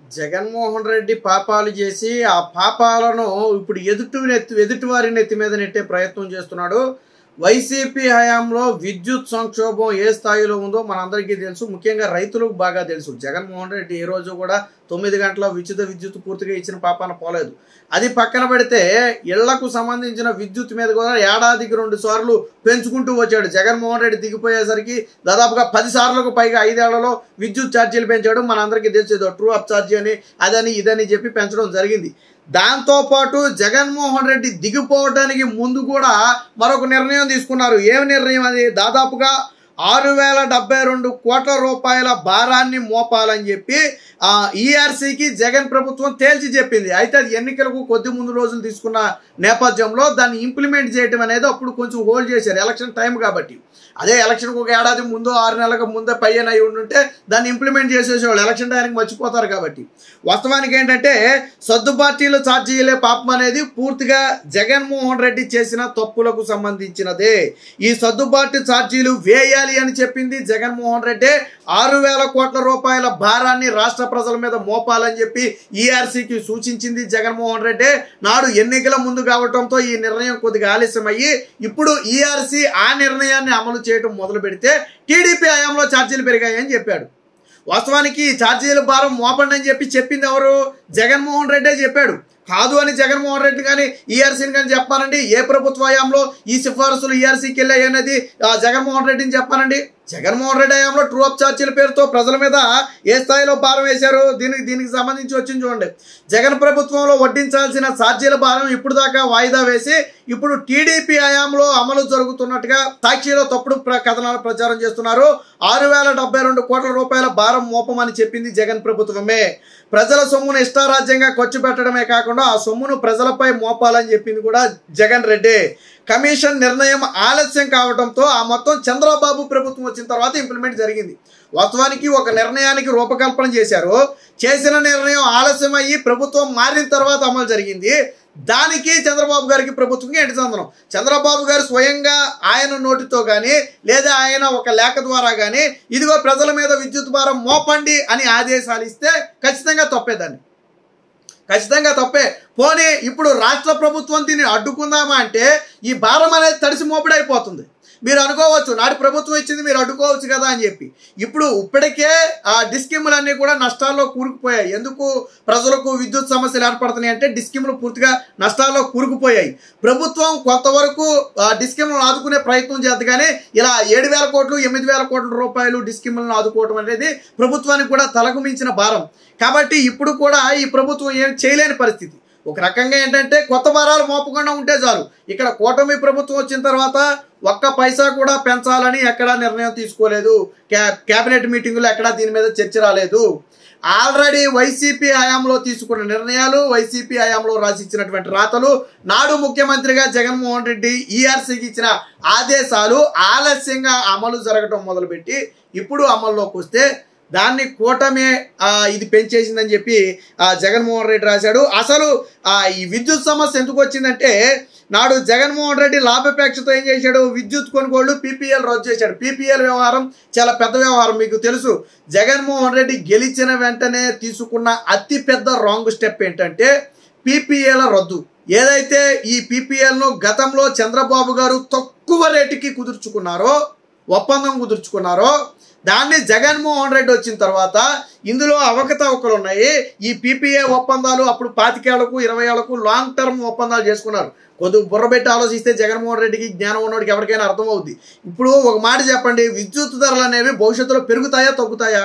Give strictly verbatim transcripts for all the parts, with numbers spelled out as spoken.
జగన్మోహన్ రెడ్డి పాపాలు చేసి ఆ పాపాలను ఇప్పుడు ఎదుటి నెత్తి ఎదుటి వారి నెత్తి మీద నెట్టే ప్రయత్నం చేస్తున్నాడు. వైసీపీ హయాంలో విద్యుత్ సంక్షోభం ఏ స్థాయిలో ఉందో మనందరికీ తెలుసు. ముఖ్యంగా రైతులకు బాగా తెలుసు. జగన్మోహన్ రెడ్డి ఏ రోజు కూడా తొమ్మిది గంటల ఉచిత విద్యుత్ పూర్తిగా ఇచ్చిన పాపాన పోలేదు. అది పక్కన పెడితే ఇళ్లకు సంబంధించిన విద్యుత్ మీద కూడా ఏడాదికి రెండు సార్లు పెంచుకుంటూ వచ్చాడు. జగన్మోహన్ రెడ్డి దిగిపోయేసరికి దాదాపుగా పది సార్లకు పైగా ఐదేళ్లలో విద్యుత్ ఛార్జీలు పెంచాడు. మనందరికీ తెలిసేదో ట్రూ అప్ ఛార్జీ అని అదని ఇదని చెప్పి పెంచడం జరిగింది. దాంతోపాటు జగన్మోహన్ రెడ్డి దిగిపోవడానికి ముందు కూడా మరొక నిర్ణయం తీసుకున్నారు. ఏమి నిర్ణయం అది? దాదాపుగా ఆరు వేల డెబ్బై రెండు కోట్ల రూపాయల భారాన్ని మోపాలని చెప్పి ఆ ఈఆర్సీకి జగన్ ప్రభుత్వం తేల్చి చెప్పింది. అయితే అది ఎన్నికలకు కొద్ది ముందు రోజులు తీసుకున్న నేపథ్యంలో దాన్ని ఇంప్లిమెంట్ చేయడం అనేది అప్పుడు కొంచెం హోల్డ్ చేశారు, ఎలక్షన్ టైం కాబట్టి. అదే ఎలక్షన్కి ఒక ఏడాది ముందు ఆరు నెలలకు ముందే పైన అయి ఉంటే దాన్ని ఇంప్లిమెంట్ చేసేసేవాళ్ళు, ఎలక్షన్ టైంకి మర్చిపోతారు కాబట్టి. వాస్తవానికి ఏంటంటే సర్దుబాటీలు ఛార్జీలే పాపం అనేది పూర్తిగా జగన్మోహన్ రెడ్డి చేసిన తప్పులకు సంబంధించినదే. ఈ సర్దుబాటు ఛార్జీలు వేయాలి అని చెప్పింది జగన్మోహన్ రెడ్డి. ఆరు వేల కోట్ల రూపాయల భారాన్ని రాష్ట్ర ప్రజల మీద మోపాలని చెప్పి ఈఆర్సీకి సూచించింది జగన్మోహన్ రెడ్డి. నాడు ఎన్నికల ముందు కావడంతో ఈ నిర్ణయం కొద్దిగా ఆలస్యమయ్యి ఇప్పుడు ఈఆర్సీ ఆ నిర్ణయాన్ని అమలు చేయడం మొదలు పెడితే టీడీపీ హయాంలో ఛార్జీలు పెరిగాయని చెప్పాడు. వాస్తవానికి ఛార్జీల భారం మోపండి అని చెప్పి చెప్పింది ఎవరు? జగన్మోహన్ రెడ్డే చెప్పాడు. కాదు అని జగన్మోహన్ రెడ్డి కానీ ఈఆర్సీని కానీ చెప్పానండి. ఏ ప్రభుత్వ హయాంలో ఈ సిఫారసులు ఈఆర్సీకి వెళ్ళాయి అనేది జగన్మోహన్ రెడ్డిని చెప్పానండి. జగన్మోహన్ రెడ్డి హయాంలో ట్రూ అప్ ఛార్జీల పేరుతో ప్రజల మీద ఏ స్థాయిలో భారం వేశారు? దీనికి దీనికి సంబంధించి వచ్చింది చూడండి. జగన్ ప్రభుత్వంలో వడ్డించాల్సిన ఛార్జీల భారం ఇప్పుడు దాకా వాయిదా వేసి ఇప్పుడు టీడీపీ హయాంలో అమలు జరుగుతున్నట్టుగా సాక్షిలో తప్పుడు కథనాలు ప్రచారం చేస్తున్నారు. ఆరు వేల డెబ్బై రెండు కోట్ల రూపాయల భారం మోపమని చెప్పింది జగన్ ప్రభుత్వమే. ప్రజల సొమ్మును ఇష్టారాజ్యంగా ఖర్చు పెట్టడమే కాకుండా ఆ సొమ్మును ప్రజలపై మోపాలని చెప్పింది కూడా జగన్ రెడ్డి. కమిషన్ నిర్ణయం ఆలస్యం కావడంతో ఆ మొత్తం చంద్రబాబు ప్రభుత్వం వచ్చిన తర్వాత ఇంప్లిమెంట్ జరిగింది. వాస్తవానికి ఒక నిర్ణయానికి రూపకల్పన చేశారు. చేసిన నిర్ణయం ఆలస్యం అయ్యి ప్రభుత్వం మారిన తర్వాత అమలు జరిగింది. దానికి చంద్రబాబు గారికి ప్రభుత్వంకి ఏంటి సంబంధం? చంద్రబాబు గారు స్వయంగా ఆయన నోటితో కానీ లేదా ఆయన ఒక లేఖ ద్వారా కానీ ఇదిగో ప్రజల మీద విద్యుత్ భారం మోపండి అని ఆదేశాలు ఇస్తే ఖచ్చితంగా తప్పేదాన్ని, ఖచ్చితంగా తప్పే. పోనీ ఇప్పుడు రాష్ట్ర ప్రభుత్వం దీన్ని అడ్డుకుందామా అంటే ఈ భారం అనేది తడిసి మోపిడైపోతుంది. మీరు అనుకోవచ్చు నాటి ప్రభుత్వం ఇచ్చింది మీరు అడ్డుకోవచ్చు కదా అని చెప్పి. ఇప్పుడు ఇప్పటికే ఆ డిస్కిమ్లన్నీ కూడా నష్టాల్లో కూరుకుపోయాయి. ఎందుకు ప్రజలకు విద్యుత్ సమస్యలు ఏర్పడుతున్నాయి అంటే డిస్కిమ్లు పూర్తిగా నష్టాల్లో కూరుకుపోయాయి. ప్రభుత్వం కొంతవరకు డిస్కిమ్లను ఆదుకునే ప్రయత్నం చేద్ది కానీ ఇలా ఏడు వేల కోట్లు ఎనిమిది వేల కోట్ల రూపాయలు డిస్కిమ్లను ఆదుకోవడం అనేది ప్రభుత్వానికి కూడా తలకు మించిన భారం. కాబట్టి ఇప్పుడు కూడా ఈ ప్రభుత్వం ఏం చేయలేని పరిస్థితి. ఒక రకంగా ఏంటంటే కొత్త భారాలు మోపకుండా ఉంటే చాలు. ఇక్కడ కూటమి ప్రభుత్వం వచ్చిన తర్వాత ఒక్క పైసా కూడా పెంచాలని ఎక్కడా నిర్ణయం తీసుకోలేదు. క్యా క్యాబినెట్ మీటింగులో ఎక్కడా దీని మీద చర్చ రాలేదు. ఆల్రెడీ వైసీపీ హయాంలో తీసుకున్న నిర్ణయాలు, వైసీపీ హయాంలో రాసిచ్చినటువంటి రాతలు, నాడు ముఖ్యమంత్రిగా జగన్మోహన్ రెడ్డి ఈఆర్సీకి ఇచ్చిన ఆదేశాలు ఆలస్యంగా అమలు జరగడం మొదలుపెట్టి ఇప్పుడు అమల్లోకి వస్తే దాన్ని కూటమే ఇది పెంచేసిందని చెప్పి జగన్మోహన్ రెడ్డి రాశాడు. అసలు ఈ విద్యుత్ సమస్య ఎందుకు వచ్చిందంటే నాడు జగన్మోహన్ రెడ్డి లాభాపేక్షతో ఏం చేశాడు? విద్యుత్ కొనుగోళ్లు పీపీఎల్ రద్దు చేశాడు. పీపీఎల్ వ్యవహారం చాలా పెద్ద వ్యవహారం, మీకు తెలుసు. జగన్మోహన్ రెడ్డి గెలిచిన వెంటనే తీసుకున్న అతి పెద్ద రాంగ్ స్టెప్ ఏంటంటే పీపీఎల్ రద్దు. ఏదైతే ఈ పీపీఎల్ను గతంలో చంద్రబాబు గారు తక్కువ రేటుకి కుదుర్చుకున్నారో, ఒప్పందం కుదుర్చుకున్నారో, దాన్ని జగన్మోహన్ రెడ్డి వచ్చిన తర్వాత ఇందులో అవకతవకలు ఉన్నాయి. ఈ పీపీఏ ఒప్పందాలు అప్పుడు పాతికేళ్లకు ఇరవై ఏళ్లకు లాంగ్ టర్మ్ ఒప్పందాలు చేసుకున్నారు. కొద్దిగా బుర్రబెట్టి ఆలోచిస్తే జగన్మోహన్ రెడ్డికి జ్ఞానం ఉన్నవాడికి ఎవరికైనా అర్థమవుద్ది. ఇప్పుడు ఒక మాట చెప్పండి, విద్యుత్ ధరలు అనేవి భవిష్యత్తులో పెరుగుతాయా తగ్గుతాయా?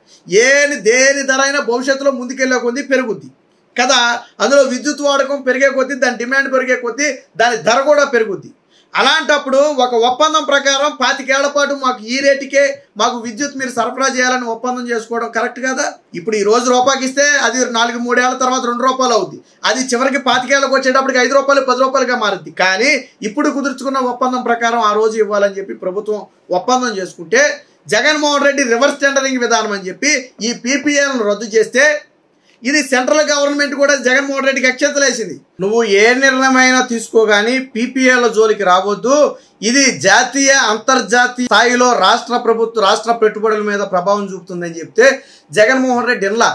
ఏని దేని ధర అయినా భవిష్యత్తులో ముందుకెళ్ళే కొద్దీ పెరుగుద్ది కదా. అందులో విద్యుత్ వాడకం పెరిగే కొద్దీ దాని డిమాండ్ పెరిగే కొద్దీ దాని ధర కూడా పెరుగుద్ది. అలాంటప్పుడు ఒక ఒప్పందం ప్రకారం పాతికేళ్ల పాటు మాకు ఈ రేటుకే మాకు విద్యుత్ మీరు సరఫరా చేయాలని ఒప్పందం చేసుకోవడం కరెక్ట్ కదా. ఇప్పుడు ఈ రోజు రూపాయికి ఇస్తే అది నాలుగు మూడేళ్ల తర్వాత రెండు రూపాయలు అవుద్ది. అది చివరికి పాతికేళ్లకు వచ్చేటప్పటికి ఐదు రూపాయలు పది రూపాయలుగా మారుద్ది. కానీ ఇప్పుడు కుదుర్చుకున్న ఒప్పందం ప్రకారం ఆ రోజు ఇవ్వాలని చెప్పి ప్రభుత్వం ఒప్పందం చేసుకుంటే జగన్మోహన్ రెడ్డి రివర్స్ టెండరింగ్ విధానం అని చెప్పి ఈ పీపీఎల్ను రద్దు చేస్తే ఇది సెంట్రల్ గవర్నమెంట్ కూడా జగన్మోహన్ రెడ్డికి అక్షంతలేసింది. నువ్వు ఏ నిర్ణయమైనా తీసుకోగాని పీపీఎల్ జోలికి రావద్దు, ఇది జాతీయ అంతర్జాతీయ స్థాయిలో రాష్ట్ర ప్రభుత్వ రాష్ట్ర పెట్టుబడుల మీద ప్రభావం చూపుతుందని చెప్తే జగన్మోహన్ రెడ్డి ఇన్లా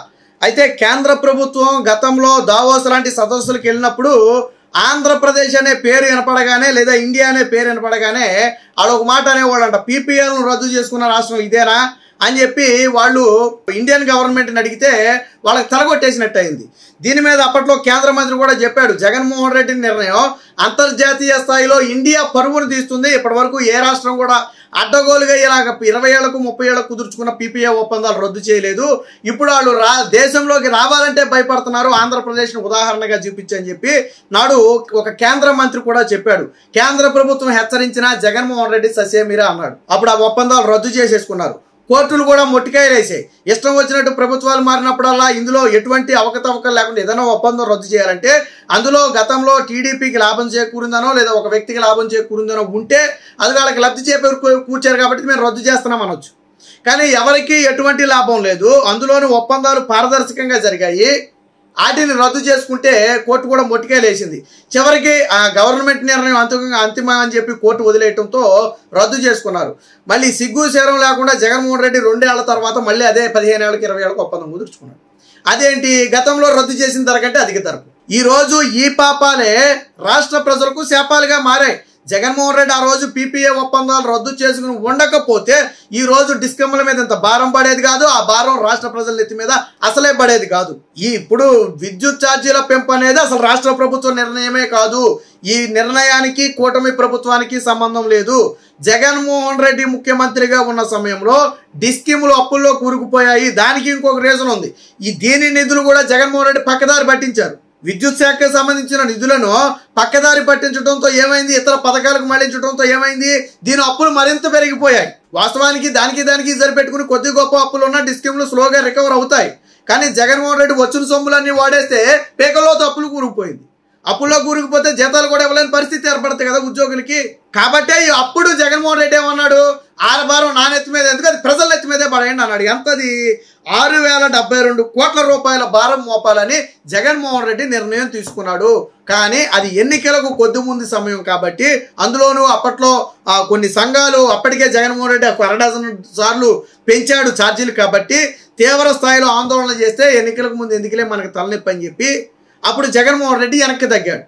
అయితే కేంద్ర ప్రభుత్వం గతంలో దావోస్ లాంటి సదస్సులకు వెళ్ళినప్పుడు ఆంధ్రప్రదేశ్ అనే పేరు వినపడగానే లేదా ఇండియా అనే పేరు వినపడగానే వాళ్ళు ఒక మాట అనేవాళ్ళంట, పీపీఎల్ను రద్దు చేసుకున్న రాష్ట్రం ఇదేనా అని చెప్పి వాళ్ళు ఇండియన్ గవర్నమెంట్ని అడిగితే వాళ్ళకి తలగొట్టేసినట్టు అయింది. దీని మీద అప్పట్లో కేంద్ర మంత్రి కూడా చెప్పాడు, జగన్మోహన్ రెడ్డి నిర్ణయం అంతర్జాతీయ స్థాయిలో ఇండియా పరుగును తీస్తుంది. ఇప్పటి వరకు ఏ రాష్ట్రం కూడా అడ్డగోలుగా ఇలాగ ఇరవై ఏళ్లకు ముప్పై ఏళ్లకు కుదుర్చుకున్న పీపీఏ ఒప్పందాలు రద్దు చేయలేదు. ఇప్పుడు వాళ్ళు రా దేశంలోకి రావాలంటే భయపడుతున్నారు, ఆంధ్రప్రదేశ్ను ఉదాహరణగా చూపించని చెప్పి నాడు ఒక కేంద్ర మంత్రి కూడా చెప్పాడు. కేంద్ర ప్రభుత్వం హెచ్చరించిన జగన్మోహన్ రెడ్డి ససేమిరా అన్నాడు. అప్పుడు ఆ ఒప్పందాలు రద్దు చేసేసుకున్నారు. కోర్టులు కూడా మొట్టికాయలు వేసాయి. ఇష్టం వచ్చినట్టు ప్రభుత్వాలు మారినప్పుడల్లా ఇందులో ఎటువంటి అవకతవకలు లేకుండా ఏదైనా ఒప్పందం రద్దు చేయాలంటే అందులో గతంలో టీడీపీకి లాభం చేకూరిందనో లేదా ఒక వ్యక్తికి లాభం చేకూరిందనో ఉంటే అది వాళ్ళకి లబ్ధి చేకూరు కూర్చారు కాబట్టి మేము రద్దు చేస్తున్నాం అనొచ్చు. కానీ ఎవరికి ఎటువంటి లాభం లేదు, అందులోని ఒప్పందాలు పారదర్శకంగా జరిగాయి. వాటిని రద్దు చేసుకుంటే కోర్టు కూడా మొట్టికాయలు వేసింది. చివరికి ఆ గవర్నమెంట్ నిర్ణయం అంతిమంగా అంతిమం అని చెప్పి కోర్టు వదిలేయటంతో రద్దు చేసుకున్నారు. మళ్ళీ సిగ్గు శరం లేకుండా జగన్మోహన్ రెడ్డి రెండేళ్ల తర్వాత మళ్ళీ అదే పదిహేను ఏళ్ళకి ఇరవై ఏళ్ళకి ఒప్పందం కుదుర్చుకున్నాడు. అదేంటి, గతంలో రద్దు చేసిన ధర కంటే అధిక ధరకు. ఈరోజు ఈ పాపాలే రాష్ట్ర ప్రజలకు శాపాలుగా మారాయి. జగన్మోహన్ రెడ్డి ఆ రోజు పీపీఏ ఒప్పందాలు రద్దు చేసుకుని ఉండకపోతే ఈ రోజు డిస్కమ్ల మీద ఇంత భారం పడేది కాదు, ఆ భారం రాష్ట్ర ప్రజల నెత్తి మీద అసలే పడేది కాదు. ఈ ఇప్పుడు విద్యుత్ ఛార్జీల పెంపు అనేది అసలు రాష్ట్ర ప్రభుత్వ నిర్ణయమే కాదు. ఈ నిర్ణయానికి కూటమి ప్రభుత్వానికి సంబంధం లేదు. జగన్మోహన్ రెడ్డి ముఖ్యమంత్రిగా ఉన్న సమయంలో డిస్కమ్లు అప్పుల్లో కూరుకుపోయాయి. దానికి ఇంకొక రీజన్ ఉంది. ఈ దీని నిధులు కూడా జగన్మోహన్ రెడ్డి పక్కదారి పట్టించారు. విద్యుత్ శాఖకు సంబంధించిన నిధులను పక్కదారి పట్టించడంతో ఏమైంది, ఇతర పథకాలకు మళ్లించడంతో ఏమైంది, దీని అప్పులు మరింత పెరిగిపోయాయి. వాస్తవానికి దానికి దానికి సరిపెట్టుకుని కొద్ది గొప్ప అప్పులు ఉన్న డిస్కమ్లు స్లోగా రికవర్ అవుతాయి. కానీ జగన్మోహన్ రెడ్డి వచ్చిన సొమ్ములన్నీ వాడేస్తే పేకల్లో అప్పులు కూరుకుపోయింది. అప్పుల్లో కూరుకుపోతే జీతాలు కూడా ఇవ్వలేని పరిస్థితి ఏర్పడుతుంది కదా ఉద్యోగులకి. కాబట్టి అప్పుడు జగన్మోహన్ రెడ్డి ఏమన్నాడు, ఆరభారం నా నెత్తి మీద ఎందుకు, అది ప్రజల నెత్తి మీదే పడేయండి అన్నాడు. ఎంతది, ఆరు వేల డెబ్బై రెండు కోట్ల రూపాయల భారం మోపాలని జగన్మోహన్ రెడ్డి నిర్ణయం తీసుకున్నాడు. కానీ అది ఎన్నికలకు కొద్ది ముందు సమయం కాబట్టి అందులోనూ అప్పట్లో కొన్ని సంఘాలు అప్పటికే జగన్మోహన్ రెడ్డి ఒక అరడజన్ సార్లు పెంచాడు ఛార్జీలు కాబట్టి తీవ్ర స్థాయిలో ఆందోళన చేస్తే ఎన్నికలకు ముందు ఎందుకులే మనకు తలనొప్పి అని చెప్పి అప్పుడు జగన్మోహన్ రెడ్డి వెనక్కి తగ్గాడు.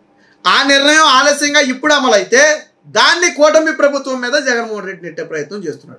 ఆ నిర్ణయం ఆలస్యంగా ఇప్పుడు అమలైతే దాన్ని కూటమి ప్రభుత్వం మీద జగన్మోహన్ రెడ్డి నెట్టే ప్రయత్నం చేస్తున్నాడు.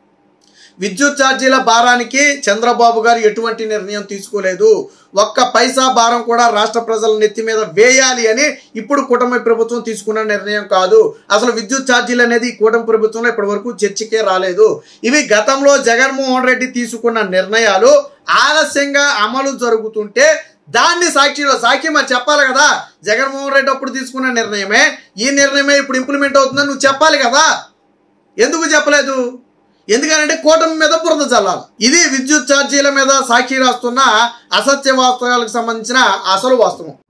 విద్యుత్ ఛార్జీల భారానికి చంద్రబాబు గారు ఎటువంటి నిర్ణయం తీసుకోలేదు. ఒక్క పైసా భారం కూడా రాష్ట్ర ప్రజల నెత్తి మీద వేయాలి అని ఇప్పుడు కూటమి ప్రభుత్వం తీసుకున్న నిర్ణయం కాదు. అసలు విద్యుత్ ఛార్జీలు అనేది కూటమి ప్రభుత్వంలో ఇప్పటి వరకు చర్చకే రాలేదు. ఇవి గతంలో జగన్మోహన్ రెడ్డి తీసుకున్న నిర్ణయాలు ఆలస్యంగా అమలు జరుగుతుంటే దాన్ని సాక్షిలో సాక్షి మరి చెప్పాలి కదా, జగన్మోహన్ రెడ్డి అప్పుడు తీసుకున్న నిర్ణయమే ఈ నిర్ణయమే ఇప్పుడు ఇంప్లిమెంట్ అవుతుందని నువ్వు చెప్పాలి కదా. ఎందుకు చెప్పలేదు? ఎందుకంటే కూటమి మీద బురద చల్లాలి. ఇది విద్యుత్ ఛార్జీల మీద సాక్షి రాస్తున్న అసత్య వాస్తవాలకు సంబంధించిన అసలు వాస్తవం.